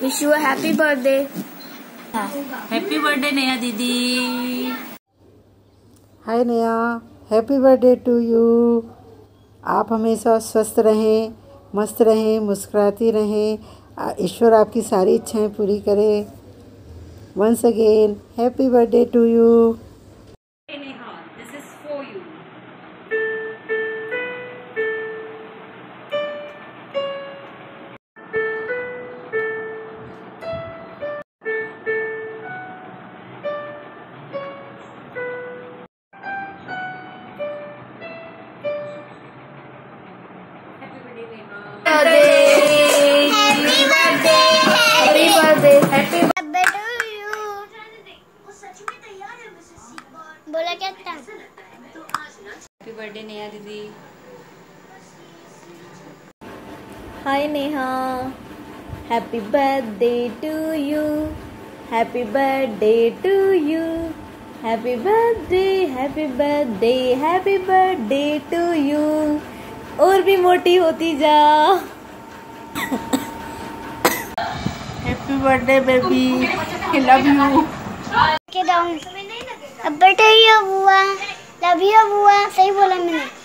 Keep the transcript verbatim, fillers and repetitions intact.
Wish you a happy birthday. Happy birthday Neha दीदी। Hi Neha, happy birthday to you. आप हमेशा स्वस्थ रहें, मस्त रहें, मुस्कुराती रहें। ईश्वर आपकी सारी इच्छाएं पूरी करे। Once again happy birthday to you. बोला क्या था? हैप्पी बर्थडे नेहा दीदी। Hi Neha, happy birthday to you, happy birthday to you, happy birthday, happy birthday, happy birthday to you. और भी मोटी होती जा। Happy birthday baby, love you. अब बर्थडे हुआ, लव यू हुआ, सही बोला मैंने।